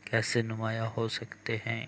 کیسے نمایاں ہو سکتے ہیں؟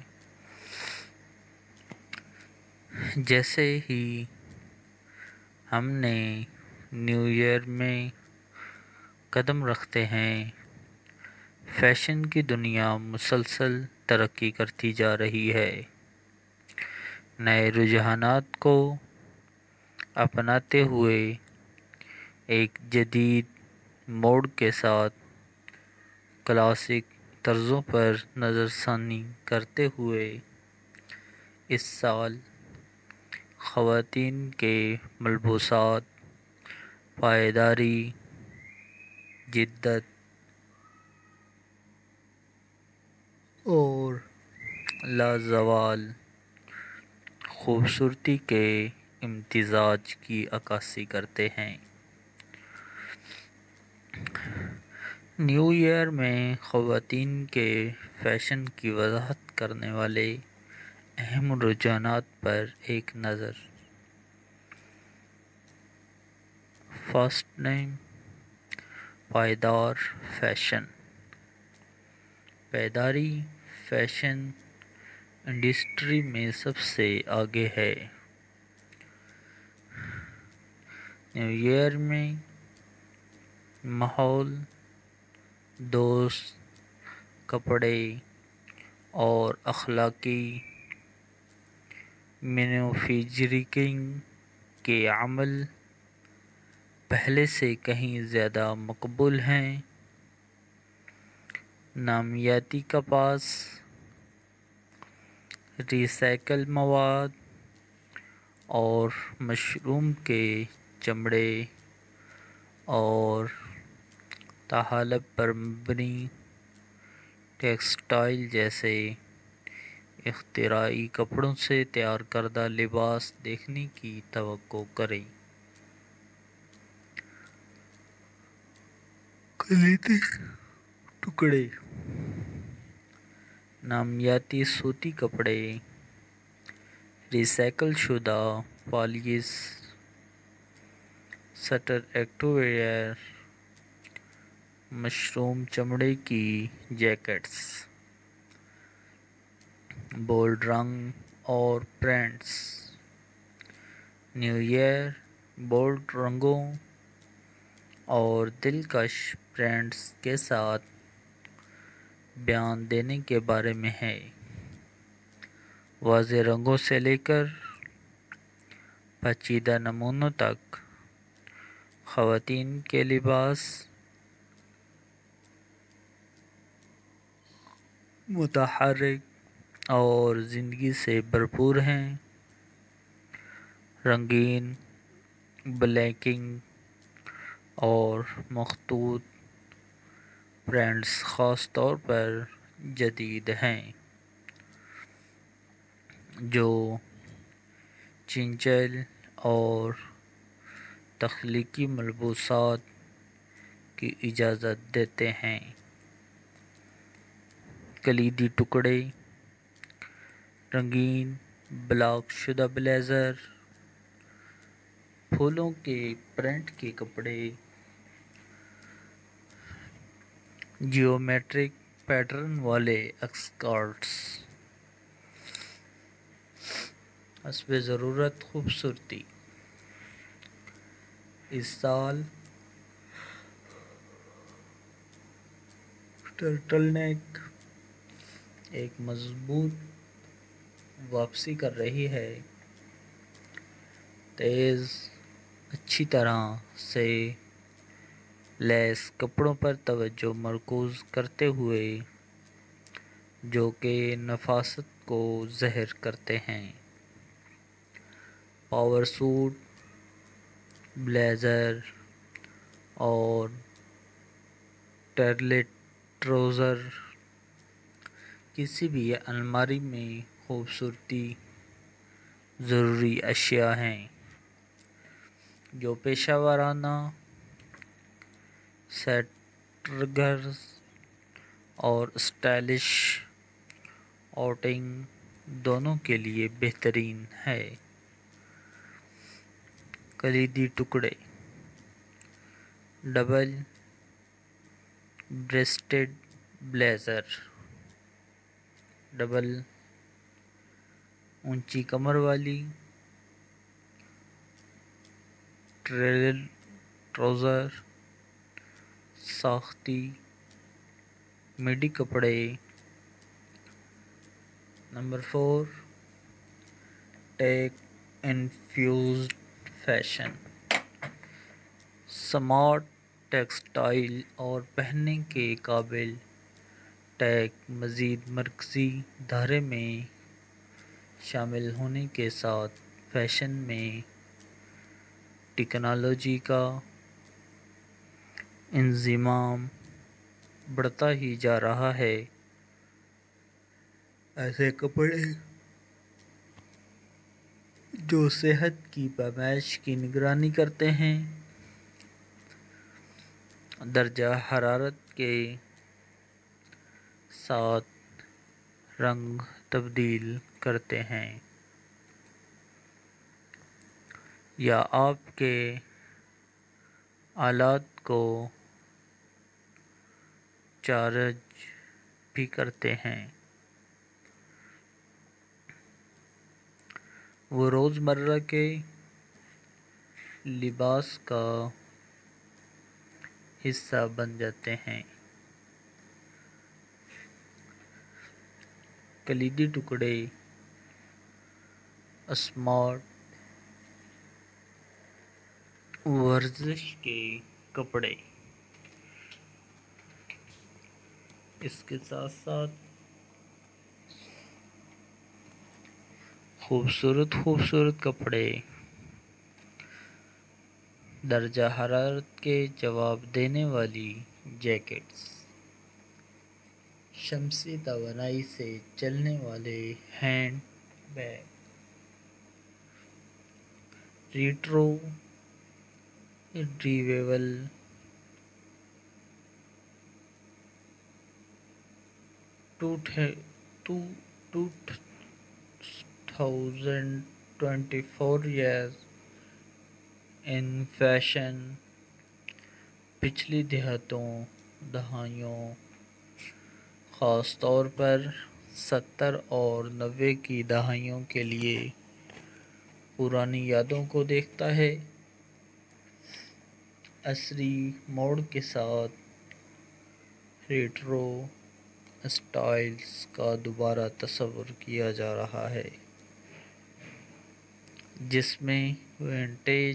جیسے ہی ہم نے نیو ایئر میں قدم رکھتے ہیں، فیشن کی دنیا مسلسل ترقی کرتی جا رہی ہے۔ نئے رجحانات کو اپناتے ہوئے ایک جدید موڑ کے ساتھ کلاسک طرزوں پر نظر ثانی کرتے ہوئے اس سال خواتین کے ملبوسات پائیداری، جدت اور لازوال خوبصورتی کے امتزاج کی عکاسی کرتے ہیں۔ نیو ایئر میں خواتین کے فیشن کی وضاحت کرنے والے اہم رجحانات پر ایک نظر۔ فرسٹ نیم، پائیدار فیشن۔ پائیداری فیشن انڈسٹری میں سب سے آگے ہے۔ نیو ایئر میں ماحول دوست کپڑے اور اخلاقی مینوفیکچرنگ کے عمل پہلے سے کہیں زیادہ مقبول ہیں۔ نامیاتی کپاس، ری سائیکل مواد اور مشروم کے چمڑے اور تحالب پر مبنی ٹیکسٹائل جیسے اختراعی کپڑوں سے تیار کردہ لباس دیکھنے کی توقع کریں۔ کلیدی ٹکڑے، نامیاتی صوتی کپڑے، ری سائیکل شدہ پالیسٹر ایکٹو ویئر، مشروم چمڑے کی جیکٹس، بولڈ رنگ اور پرنٹس۔ نیو ایئر بولڈ رنگوں اور دلکش پرنٹس کے ساتھ بیان دینے کے بارے میں ہے۔ واضح رنگوں سے لے کر پیچیدہ نمونوں تک، خواتین کے لباس متحرک اور زندگی سے بھرپور ہیں۔ رنگین، بلیکنگ اور مخطوط پرنٹس خاص طور پر جدید ہیں، جو چنچل اور تخلیقی ملبوسات کی اجازت دیتے ہیں۔ کلیدی ٹکڑے، رنگین بلاک شدہ بلیزر، پھولوں کے پرنٹ کے کپڑے، جیومیٹرک پیٹرن والے اسکرٹس، حسب ضرورت خوبصورتی۔ اس سال ٹرٹل نیک ایک مضبوط واپسی کر رہی ہے۔ تیز، اچھی طرح سے لیس کپڑوں پر توجہ مرکوز کرتے ہوئے، جو کہ نفاست کو ظاہر کرتے ہیں۔ پاور سوٹ، بلیزر اور ٹرٹل ٹراؤزر کسی بھی الماری میں خوبصورتی ضروری اشیاء ہیں، جو پیشہ ورانہ سیٹنگز اور اسٹائلش آؤٹنگ دونوں کے لیے بہترین ہے۔ کلیدی ٹکڑے، ڈبل بریسٹڈ بلیزر، ڈبل اونچی کمر والی ٹراؤزر، ساختی میڈی کپڑے۔ Number 4، tech infused fashion, smart textile اور پہننے کے قابل ٹیگ مزید مرکزی دھارے میں شامل ہونے کے ساتھ فیشن میں ٹیکنالوجی کا انضمام بڑھتا ہی جا رہا ہے۔ ایسے کپڑے جو صحت کی پیمائش کی نگرانی کرتے ہیں، درجہ حرارت کے ساتھ رنگ تبدیل کرتے ہیں، یا آپ کے آلات کو چارج بھی کرتے ہیں، وہ روزمرہ کے لباس کا حصہ بن جاتے ہیں۔ کلیدی ٹکڑے، اسمارٹ ورزش کے کپڑے، اس کے ساتھ ساتھ خوبصورت کپڑے درجہ حرارت کے جواب دینے والی جیکٹس، شمسی توانائی سے چلنے والے hand bag, retrievable to 2024 year in fashion. پچھلی دہائیوں، خاص طور پر 70 اور 90 کی دہائیوں کے لیے پرانی یادوں کو دیکھتا ہے، عصری موڑ کے ساتھ ریٹرو اسٹائلز کا دوبارہ تصور کیا جا رہا ہے، جس میں ونٹیج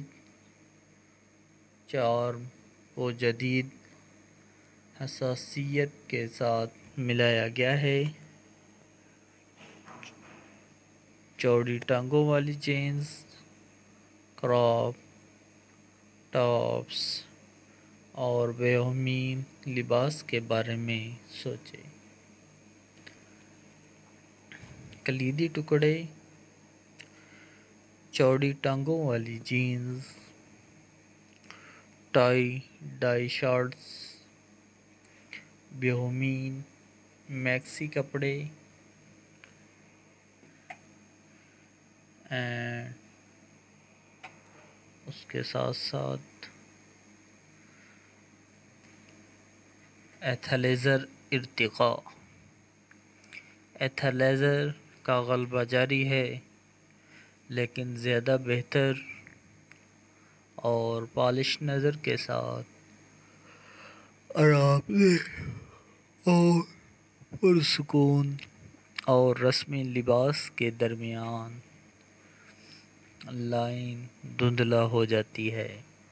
چارم کو جدید حساسیت کے ساتھ ملایا گیا ہے۔ چوڑی ٹانگوں والی جینز، کراپ ٹاپس اور بیہومین لباس کے بارے میں سوچیں۔ کلیدی ٹکڑے، چوڑی ٹانگوں والی jeans, tie dye shorts, bohemian maxi کپڑے، اینڈ اس کے ساتھ ساتھ ایتھلیزر ارتقاء۔ ایتھلیزر کا غلبہ جاری ہے، لیکن زیادہ بہتر اور پالش نظر کے ساتھ آرام دہ اور پرسکون اور رسمی لباس کے درمیان لائن دھندلا ہو جاتی ہے،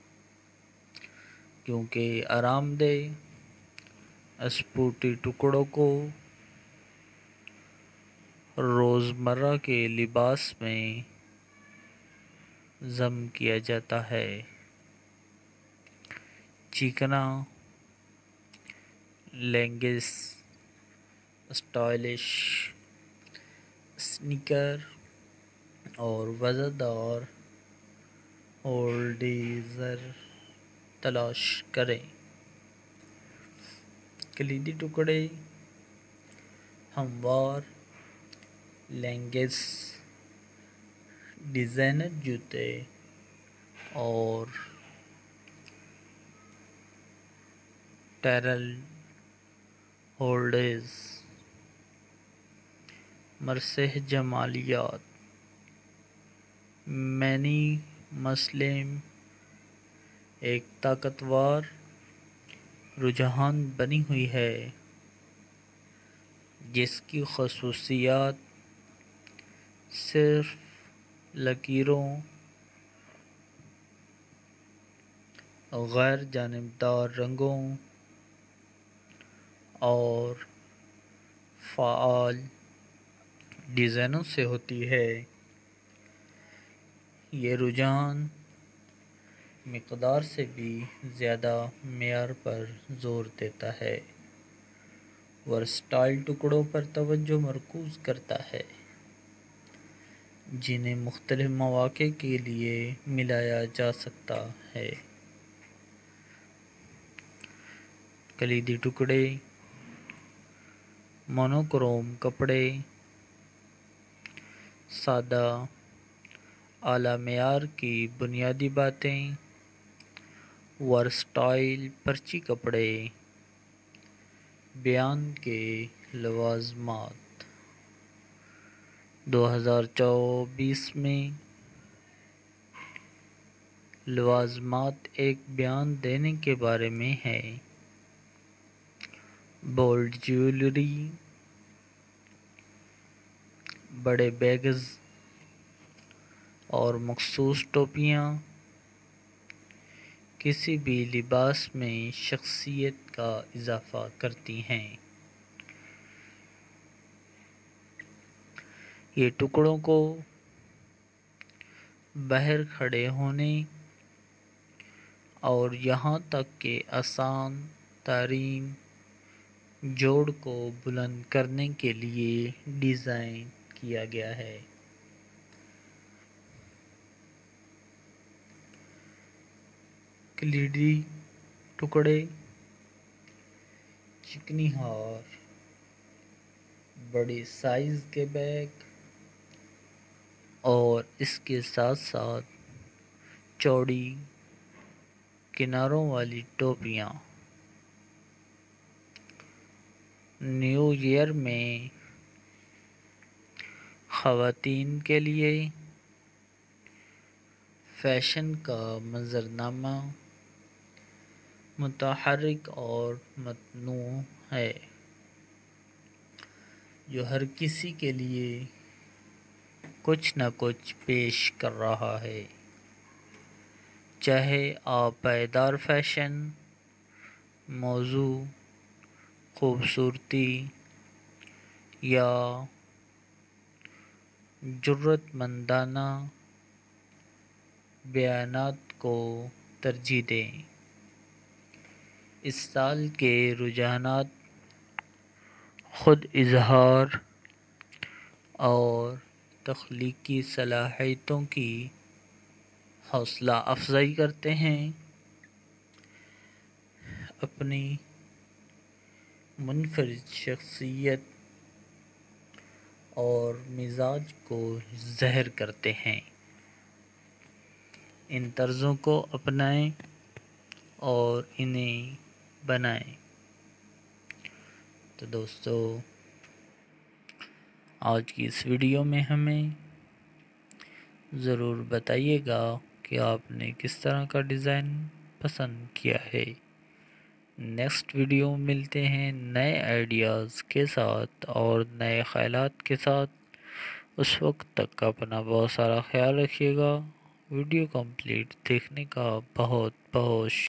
کیونکہ آرام دہ اسپورٹی ٹکڑوں کو روزمرہ کے لباس میں ضم کیا جاتا ہے۔ چکنا لیگنگس، اسٹائلش سنیکر اور وزردار ہولڈرز تلاش کریں۔ کلیدی ٹکڑے، ہموار لیگنگس، ڈیزائنر جوتے اور ٹیرل ہولڈرز مرثیہ جمالیات مینی مسلم ایک طاقتور رجحان بنی ہوئی ہے جس کی خصوصیات صرف لکیروں، غیر جانبدار رنگوں اور فعال ڈیزائنوں سے ہوتی ہے۔ یہ رجحان مقدار سے بھی زیادہ معیار پر زور دیتا ہے، ورسٹائل ٹکڑوں پر توجہ مرکوز کرتا ہے جنہیں مختلف مواقع کے لیے ملایا جا سکتا ہے۔ کلیدی ٹکڑے، مونوکروم کپڑے، سادہ اعلیٰ معیار کی بنیادی باتیں، ورسٹائل پرچی کپڑے، بیان کے لوازمات۔ 2024 میں لوازمات ایک بیان دینے کے بارے میں ہے۔ بولڈ جیولری، بڑے بیگز اور مخصوص ٹوپیاں کسی بھی لباس میں شخصیت کا اضافہ کرتی ہیں۔ یہ ٹکڑوں کو باہر کھڑے ہونے اور یہاں تک کہ آسان ترین جوڑ کو بلند کرنے کے لیے ڈیزائن کیا گیا ہے۔ کلیدی ٹکڑے، چکنی ہار، بڑے سائز کے بیگ اور اس کے ساتھ ساتھ چوڑی کناروں والی ٹوپیاں۔ نیو ایئر میں خواتین کے لیے فیشن کا منظرنامہ متحرک اور متنوع ہے، جو ہر کسی کے لیے کچھ نہ کچھ پیش کر رہا ہے۔ چاہے آپ پائیدار فیشن، موضوع، خوبصورتی یا جرأت مندانہ بیانات کو ترجیح دیں، اس سال کے رجحانات خود اظہار اور تخلیقی صلاحیتوں کی حوصلہ افزائی کرتے ہیں۔ اپنی منفرد شخصیت اور مزاج کو ظاہر کرتے ہیں۔ ان طرزوں کو اپنائیں اور انہیں بنائیں۔ تو دوستو، آج کی اس ویڈیو میں ہمیں ضرور بتائیے گا کہ آپ نے کس طرح کا ڈیزائن پسند کیا ہے۔ نیکسٹ ویڈیو ملتے ہیں نئے آئیڈیاز کے ساتھ اور نئے خیالات کے ساتھ۔ اس وقت تک اپنا بہت سارا خیال رکھیے گا۔ ویڈیو کمپلیٹ دیکھنے کا بہت بہت